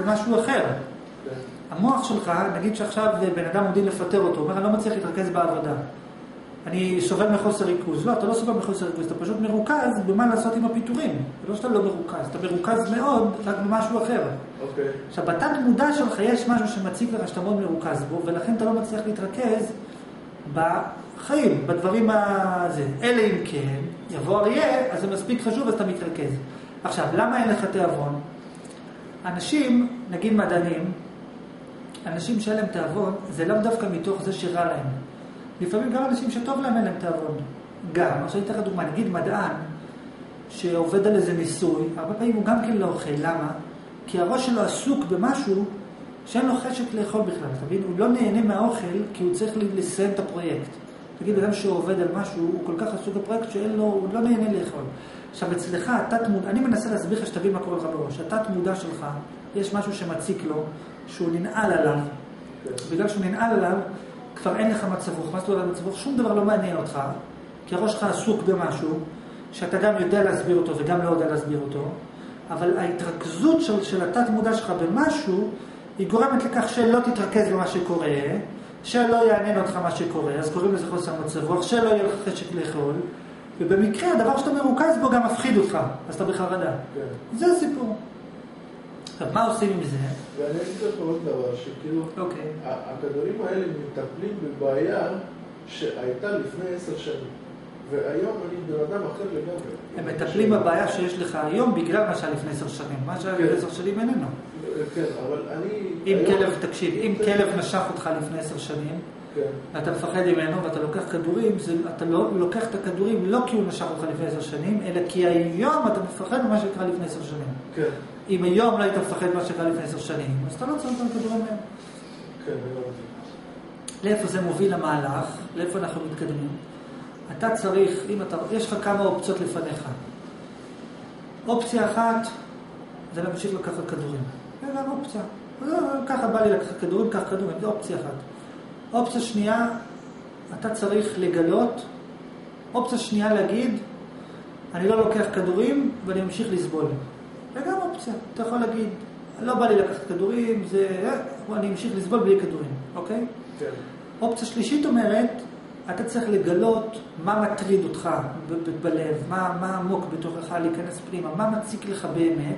במשהו אחר. המוח שלך, נגיד שעכשיו בן אדם עומדים לפטר אותו, הוא אומר, אני לא מצליח להתרכז בעבודה. אני סובל מחוסר ריכוז. לא, אתה לא סובל מחוסר ריכוז, אתה פשוט מרוכז במה לעשות עם הפיטורים. זה לא שאתה לא מרוכז, אתה מרוכז מאוד רק במשהו אחר. עכשיו, בתת מודע שלך יש משהו שמציג לך שאתה מאוד מרוכז בו, ולכן אתה לא מצליח להתרכז בחיים, בדברים הזה. אלא אם כן, יבוא אריה, אז זה מספיק חשוב, אז אתה מתרכז. עכשיו, למה אין לך תיאבון? אנשים, נגיד מדענים, אנשים שאין להם תיאבון, זה לא דווקא מתוך זה שרע להם. לפעמים גם אנשים שטוב להם אין להם תיאבון. גם, עכשיו אני אתן לך דוגמה, נגיד מדען שעובד על איזה ניסוי, הרבה פעמים הוא גם כן לא אוכל. למה? כי הראש שלו עסוק במשהו שאין לו חשק לאכול בכלל. תבין? הוא לא נהנה מהאוכל כי הוא צריך לסיים את הפרויקט. תגיד, אדם שעובד על משהו, הוא כל כך עסוק בפרויקט הוא לא נהנה לאכול. עכשיו, אצלך, אני מנסה להסביר לך שתבין מה קורה לך בראש. התת מודע שלך, יש משהו שמציק לו, שהוא ננעל עליו. בגלל שהוא ננעל עליו, כבר אין לך מצב רוח. מה זאת אומרת מצב רוח? שום דבר לא מעניין אותך, כי הראש שלך עסוק במשהו, שאתה גם יודע להסביר אותו וגם לא יודע להסביר אותו, אבל ההתרכזות של התת מודע שלך במשהו, היא גורמת לכך שלא תתרכז במה שקורה, שלא יעניין אותך מה שקורה, אז קוראים לזה חוסר מצב רוח, שלא יהיה לך חשק לאכול, ובמקרה הדבר שאתה מרוכז בו גם מפחיד אותך, אז אתה בחרדה. זה הסיפור. עכשיו, מה עושים עם זה? ואני אגיד לך עוד דבר, שכאילו, הכדורים האלה מטפלים בבעיה שהייתה לפני 10 שנים, והיום אני בן אדם אחר לגמרי. הם מטפלים בבעיה שיש לך היום בגלל מה שהיה לפני 10 שנים. מה שהיה לפני 10 שנים איננו. כן, אבל אני... אם כלב, תקשיב, אם כלב נשך אותך לפני 10 שנים, ואתה מפחד ממנו ואתה לוקח כדורים, אתה לא לוקח את הכדורים לא כי הוא נשך אותך לפני 10 שנים, אלא כי היום אתה מפחד ממה שקרה לפני 10 שנים. כן. אם היום לא היית מפחד מה שקרה לפני 10 שנים, אז אתה לא צריך את הכדורים מהם. כן, אני לא יודע. לאיפה זה מוביל למהלך? לאיפה אנחנו מתקדמים? אתה צריך, יש לך כמה אופציות לפניך. אופציה אחת, זה להמשיך לקחת כדורים. זה גם אופציה. ככה בא לי לקחת כדורים, קח כדורים, זה אופציה אחת. אופציה שנייה, אתה צריך לגלות. אופציה שנייה להגיד, אני לא לוקח כדורים ואני ממשיך לסבול. זה גם אופציה. אתה יכול להגיד, לא בא לי לקחת כדורים, אני ממשיך לסבול בלי כדורים, אוקיי? כן. אופציה שלישית אומרת, אתה צריך לגלות מה מטריד אותך בלב, מה עמוק בתוכך להיכנס פנימה, מה מציק לך באמת,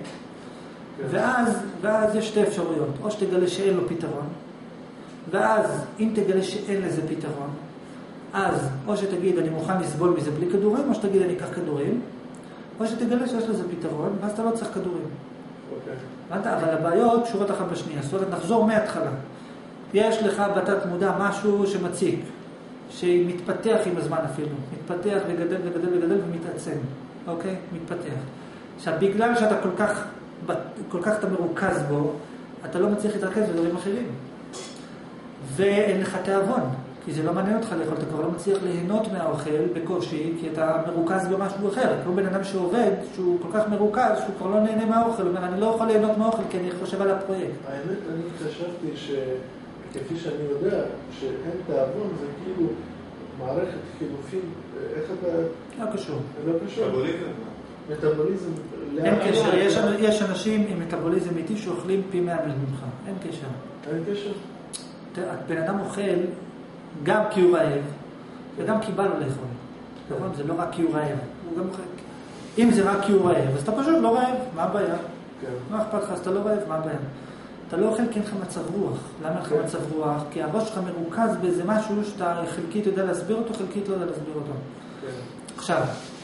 ואז יש שתי אפשרויות, או שתגלה שאין לו פתרון, ואז אם תגלה שאין לזה פתרון, אז או שתגיד אני מוכן לסבול מזה בלי כדורים, או שתגיד אני אקח כדורים, או שתגלה שיש לזה פתרון, ואז אתה לא צריך כדורים. אבל הבעיות שורות אחת בשנייה, זאת אומרת נחזור מההתחלה. יש לך בתת מודע משהו שמציק, שמתפתח עם הזמן אפילו, מתפתח וגדל וגדל וגדל ומתעצם, אוקיי? מתפתח. עכשיו, בגלל שאתה כל כך אתה מרוכז בו, אתה לא מצליח להתרכז בדברים אחרים. ואין לך תיאבון, כי זה לא מעניין אותך לאכול, אתה כבר לא מצליח ליהנות מהאוכל בקושי, כי אתה מרוכז במשהו אחר. כמו בן אדם שעובד, שהוא כל כך מרוכז, שהוא כבר לא נהנה מהאוכל, הוא אומר, אני לא יכול ליהנות מהאוכל, כי אני חושב על הפרויקט. האמת, אני חשבתי כפי שאני יודע, שאין תיאבון זה כאילו מערכת חילופים, איך אתה... לא קשור. לא קשור. מטאבוליזם. אין קשר, יש אנשים עם מטאבוליזם איטי שאוכלים פי 100 ממך, אין קשר. אין קשר? בן אדם אוכל גם כי הוא רעב, וגם כי בא לו לאכול. נכון? זה לא רק כי הוא רעב, הוא גם אוכל. אם זה רק כי הוא רעב, אז אתה פשוט לא רעב, מה הבעיה? מה אכפת לך, אז אתה לא רעב, מה הבעיה? אתה לא אוכל כי אין לך מצב רוח. למה אין לך מצב רוח? כי הראש שלך מרוכז באיזה משהו שאתה חלקית יודע להסביר אותו, חלקית לא יודע להסביר אותו. עכשיו,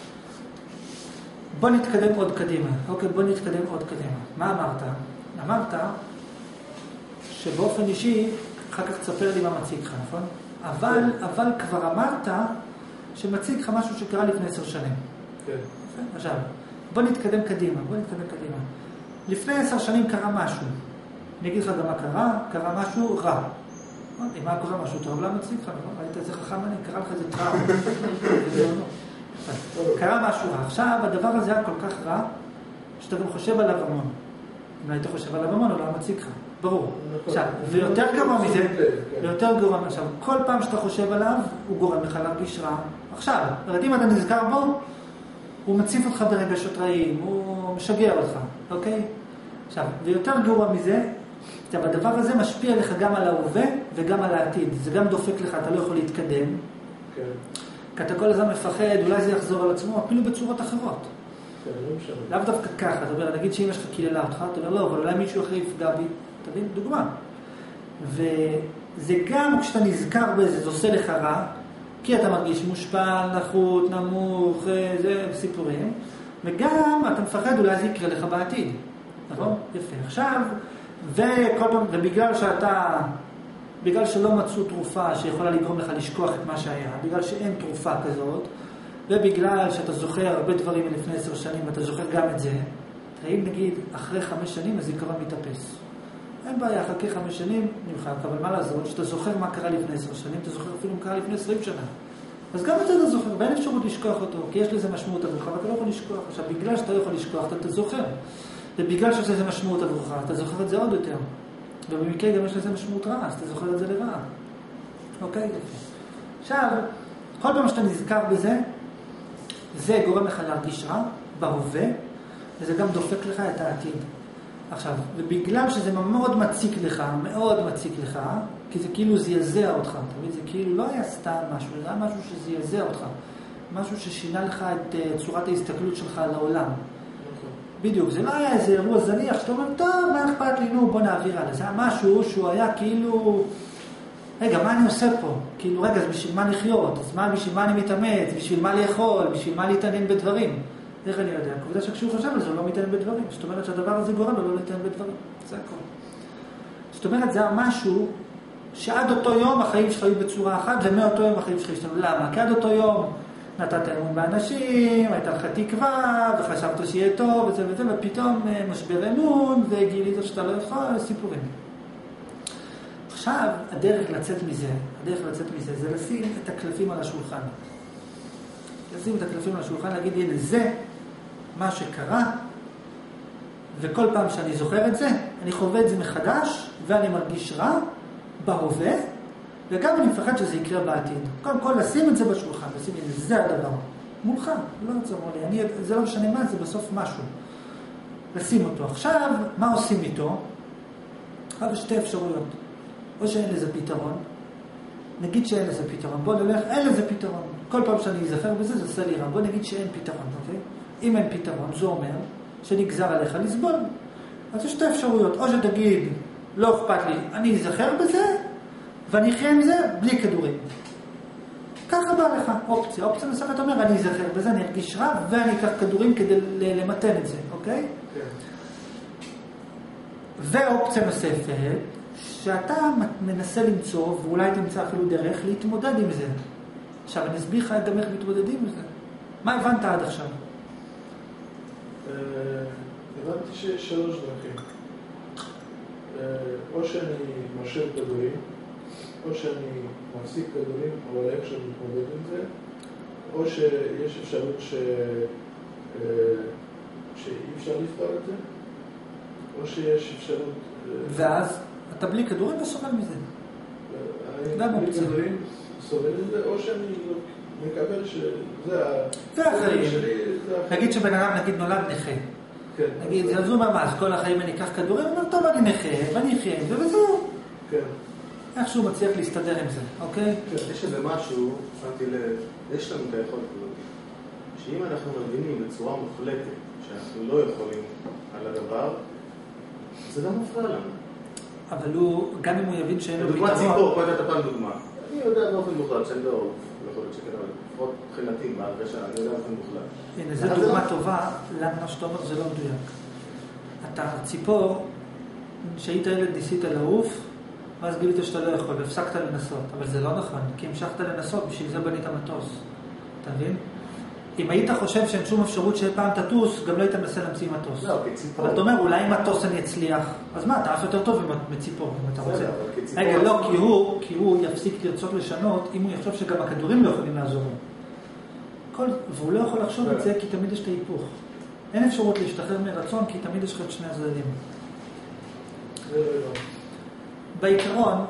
בוא נתקדם עוד קדימה. אוקיי, בוא נתקדם עוד קדימה. מה אמרת? אמרת שבאופן אישי, אחר כך תספר לי מה מציג לך, נכון? אבל כבר אמרת שמציג לך משהו שקרה לפני 10 שנים. כן. עכשיו, בוא נתקדם קדימה. לפני 10 שנים קרה משהו. אני אגיד לך גם מה קרה, קרה משהו רע. אם מה קורה משהו טוב, למה מציג לך? היית איזה חכם אני, קרה לך איזה טראומה. קרה משהו רע. עכשיו, הדבר הזה היה כל כך רע, שאתה גם חושב עליו המון. אם היית חושב עליו המון, הוא לא מציג לך. ברור. עכשיו, ויותר גרוע מזה, עכשיו, כל פעם שאתה חושב עליו, הוא גורם לך להרגיש רע. עכשיו, אם אתה נזכר בו, הוא מציף אותך ברגשות רעים, הוא משגע אותך, אוקיי? עכשיו, ויותר גרוע מזה, עכשיו, הדבר הזה משפיע לך גם על ההווה וגם על העתיד. זה גם דופק לך, אתה לא יכול להתקדם. כן. כי אתה כל הזמן מפחד, אולי זה יחזור על עצמו, אפילו בצורות אחרות. כן, לא משנה. לאו דווקא ככה, אתה אומר, נגיד שאמא שלך קיללה אותך, אתה אומר, לא, אבל אולי מישהו אחר יפגע בי. תבין, דוגמה. וזה גם כשאתה נזכר בזה, זה עושה לך רע, כי אתה מרגיש מושפע, נחות, נמוך, זה סיפורים, וגם אתה מפחד, אולי זה יקרה לך בעתיד. נכון? יפה. עכשיו, בגלל שלא מצאו תרופה שיכולה לגרום לך לשכוח את מה שהיה, בגלל שאין תרופה כזאת, ובגלל שאתה זוכר הרבה דברים מלפני 10 שנים, אתה זוכר גם את זה, אם נגיד אחרי 5 שנים הזיכרון מתאפס. אין בעיה, חכה 5 שנים, נמחק, אבל מה לעזור? שאתה זוכר מה קרה לפני 10 שנים, אתה זוכר אפילו מה קרה לפני 20 שנה. אז גם את זה אתה זוכר, ואין אפשרות לשכוח אותו, כי יש לזה משמעות עבורך, ואתה לא יכול לשכוח. עכשיו, בגלל שאתה לא יכול לשכוח, אתה זוכר. ובגלל שיש לזה משמעות עבורך, אתה זוכר את זה עוד יותר. ובמקרה גם יש לזה משמעות רעה, אז אתה זוכר את זה לרעה. אוקיי? עכשיו, כל פעם שאתה נזכר בזה, זה גורם לך להרגיש רע, בהווה, וזה גם דופק לך את העתיד. עכשיו, ובגלל שזה מאוד מציק לך, כי זה כאילו זיעזע אותך, אתה מבין? זה כאילו לא היה סתם משהו, זה היה משהו שזיעזע אותך. משהו ששינה לך את צורת ההסתכלות שלך על העולם. בדיוק, זה לא היה איזה אירוע זניח, שאתה אומר, טוב, מה אכפת לי, נו, בוא נעביר עליו. זה היה משהו שהוא היה כאילו, רגע, מה אני עושה פה? כאילו, רגע, אז בשביל מה לחיות? אז בשביל מה אני מתאמץ? בשביל מה לאכול? בשביל מה להתעניין בדברים? איך אני יודע? כבודה שכשהוא חושב על זה, הוא לא מתעניין בדברים. זאת אומרת שהדבר הזה גורם לו לא להתעניין בדברים. זה הכל. זאת אומרת, זה היה משהו שעד אותו יום החיים שלך היו בצורה אחת, ומאותו יום החיים שלך השתנו. למה? כי עד אותו יום נתת אמון באנשים, הייתה לך תקווה, וחשבת שיהיה טוב, וזה וזה, ופתאום משבר אמון, וגילית שאתה לא יכול, סיפורים. עכשיו, הדרך לצאת מזה, זה לשים את הקלפים על השולחן. לשים את הקלפים על השולחן, להגיד, הנה, זה מה שקרה, וכל פעם שאני זוכר את זה, אני חווה את זה מחדש, ואני מרגיש רע בהווה, וגם אני מפחד שזה יקרה בעתיד. קודם כל, לשים את זה בשולחן, לשים את זה, זה הדבר. מולך, לא יצאו לי, זה לא משנה מה, זה בסוף משהו. לשים אותו. עכשיו, מה עושים איתו? אבל 2 אפשרויות. או שאין לזה פתרון, נגיד שאין לזה פתרון, בוא נלך, אין לזה פתרון. כל פעם שאני אזכר בזה, זה עושה לי רע. בוא נגיד שאין פתרון, אוקיי? אם אין פתרון, זה אומר שנגזר עליך לסבול. אז יש 2 אפשרויות. או שתגיד, לא אכפת לי, אני אזכר בזה, ואני אחיה עם זה בלי כדורים. ככה בא לך אופציה. אופציה נוספת אומר, אני אזכר בזה, אני ארגיש רע, ואני אקח כדורים כדי למתן את זה, אוקיי? כן. ואופציה נוספת, שאתה מנסה למצוא, ואולי תמצא אפילו דרך להתמודד עם זה. עכשיו, אני אסביר לך גם איך מתמודדים עם זה. מה הבנת עד עכשיו? הבנתי שיש 3 דרכים. או שאני משאיר כדורים, או שאני מפסיק כדורים, אבל איך שאני מתמודד עם זה, או שיש אפשרות שאי אפשר לפתור את זה, או שיש אפשרות... ואז אתה בלי כדורים וסובל מזה. אני בלי כדורים סובל מזה, או שאני מקבל שזה החיים שלי. נגיד שבן אדם נולד נכה. נגיד, זה זו ממש, כל החיים אני אקח כדורים, הוא אומר, טוב, אני נכה, ואני אחיה עם זה, וזהו. כן. איכשהו מצליח להסתדר עם זה, אוקיי? יש איזה משהו, שמתי לב, יש לנו את היכולת הזאת, שאם אנחנו מבינים בצורה מוחלטת, שאנחנו לא יכולים על הדבר, זה לא מפריע לנו. אבל הוא, גם אם הוא יבין שאין לו פתרון... דוגמה ציפור, פה הייתה פעם דוגמה. אני יודע באופן מוחלט שאני לא יכול להיות שכן, אבל לפחות חילתים בהרגשה, אני יודע באופן מוחלט. הנה, זו דוגמה טובה, למה מה שאתה אומר זה לא מדויק. אתה ציפור, שהיית ילד ניסית לעוף, ואז גילית שאתה לא יכול, והפסקת לנסות. אבל זה לא נכון, כי המשכת לנסות, בשביל זה בנית מטוס. אתה מבין? אם היית חושב שאין שום אפשרות שפעם תטוס, גם לא היית מנסה להמציא מטוס. לא, כציפור. אבל אתה אומר, אולי עם מטוס אני אצליח. אז מה, אתה אף יותר טוב מציפור, אם אתה רוצה. רגע, לא, כי הוא יפסיק לרצות לשנות, אם הוא יחשוב שגם הכדורים לא יכולים לעזור לו. והוא לא יכול לחשוב את זה, כי תמיד יש את ההיפוך. אין אפשרות להשתחרר מרצון, כי תמיד יש לך את 2 הצדדים. בעיקרון,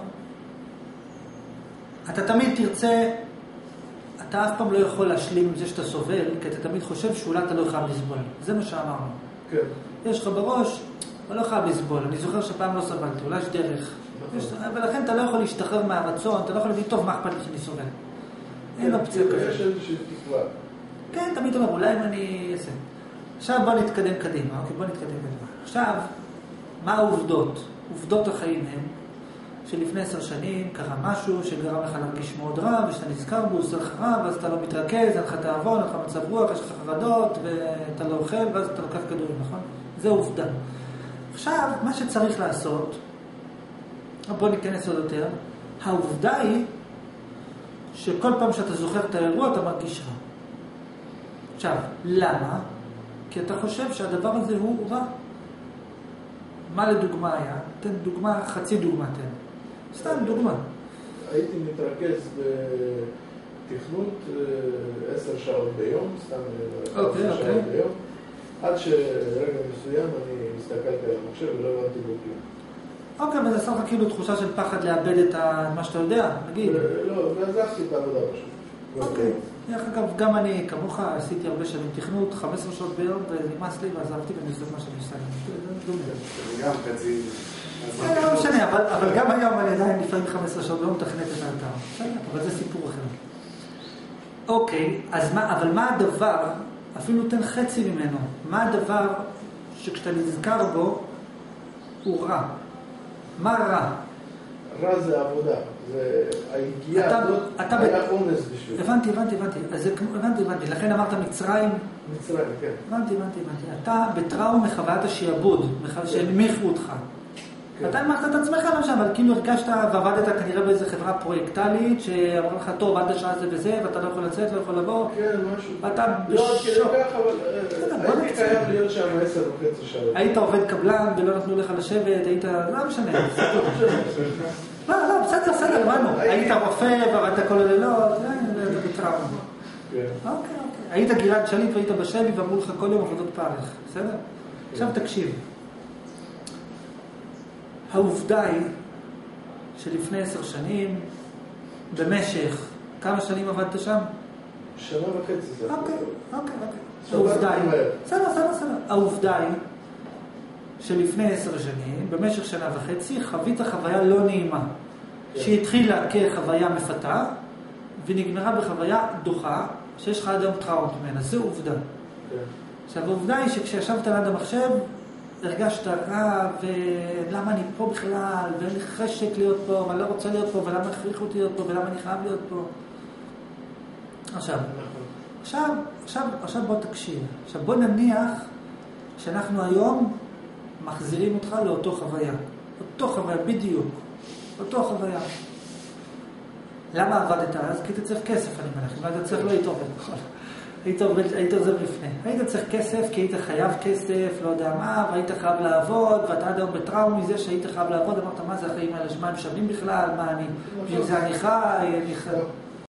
אתה תמיד תרצה, אתה אף פעם לא יכול להשלים עם זה שאתה סובל, כי אתה תמיד חושב שאולי אתה לא חייב לסבול. זה מה שאמרנו. כן. יש לך בראש, הוא לא חייב לסבול. אני זוכר שפעם לא סבלתי, אולי יש דרך. ולכן אתה לא יכול להשתחרר מהרצון, אתה לא יכול להגיד, טוב, מה אכפת לי שאני סובל? אין אופציה כזאת. יש איזושהי תקווה. כן, תמיד אומר, אולי אם אני אעשה. עכשיו בוא נתקדם קדימה, אוקיי, בוא נתקדם קדימה. עכשיו, מה העובדות? עובדות החיים הם שלפני 10 שנים קרה משהו שגרם לך להרגיש מאוד רע, ושאתה נזכר בו, עושה לך רע, ואז אתה לא מתרכז, אין לך תאבון, אין לך מצב רוח, יש לך חרדות, ואתה לא אוכל, ואז אתה לוקח כדורים, נכון? זה עובדה. עכשיו, מה שצריך לעשות, בוא ניכנס עוד יותר, העובדה היא שכל פעם שאתה זוכר את האירוע, אתה מרגיש רע. עכשיו, למה? כי אתה חושב שהדבר הזה הוא רע. מה לדוגמה היה? תן דוגמה, חצי דוגמה תן. סתם דוגמה. הייתי מתרכז בתכנות 10 שעות ביום, סתם 10 שעות ביום, עד שרגע מסוים אני הסתכלתי על המחשב ולא הבנתי בו כלום. אוקיי, אבל זה עשה לך כאילו תחושה של פחד לאבד את מה שאתה יודע, נגיד. לא, ועזבתי את העבודה פשוט. אוקיי. דרך אגב, גם אני, כמוך, עשיתי הרבה שנים תכנות, 15 שעות ביום, ונמאס לי, ועזבתי, ואני עושה מה שאני עושה. זה גם חצי... לא משנה, אבל גם היום אני עדיין לפעמים 15 שעות ביום מתכנת את האתר. אבל זה סיפור אחר. אוקיי, אבל מה הדבר, אפילו תן חצי ממנו, מה הדבר שכשאתה נזכר בו, הוא רע? מה רע? רע זה עבודה. היגיעה הזאת היה אונס בשביל. הבנתי. אז הבנתי. לכן אמרת מצרים? מצרים, כן. הבנתי. אתה בטראום מחוויית השיעבוד, שהנמיכו אותך. אתה אמרת את עצמך למשל, אבל כאילו הרגשת ועבדת כנראה באיזה חברה פרויקטלית, שאמרה לך, טוב, עד השעה זה וזה, ואתה לא יכול לצאת, לא יכול לבוא. כן, משהו. ואתה לא, כדי כך, אבל הייתי חייב להיות שם 10.5 שעות. היית עובד קבלן ולא נתנו לך לשבת, היית... לא משנה. לא, בסדר, הבנו. היית רופא ועבדת כל הלילות, זה בטראומה. אוקיי. היית גלעד שליט והיית בשבי ואמרו לך כל יום עבודות פרך, בסדר? עכשיו תקשיב. העובדה היא שלפני 10 שנים, במשך, כמה שנים עבדת שם? 1.5 שנה. אוקיי. העובדה היא, בסדר. העובדה היא שלפני 10 שנים, במשך 1.5 שנה, חווית חוויה לא נעימה, שהתחילה כחוויה מפתה, ונגמרה בחוויה דוחה, שיש לך עד היום טראומה ממנה. זו עובדה. עכשיו, העובדה היא שכשישבת ליד המחשב, הרגשת רע, ולמה אני פה בכלל, ואין לי חשק להיות פה, ואני לא רוצה להיות פה, ולמה הכריחו אותי להיות פה, ולמה אני חייב להיות פה. עכשיו בוא תקשיב. עכשיו בוא נניח שאנחנו היום מחזירים אותך לאותו חוויה. אותו חוויה, בדיוק. אותו חוויה. למה עבדת אז? כי אתה צריך כסף, אני מניח. אם אתה צריך לא היית עובד, נכון? היית עוזב לפני. היית צריך כסף כי היית חייב כסף, לא יודע מה, והיית חייב לעבוד, ואתה עד היום בטראום מזה שהיית חייב לעבוד, אמרת, מה זה החיים האלה, שמה הם שווים בכלל, מה אני, בשביל זה אני חי,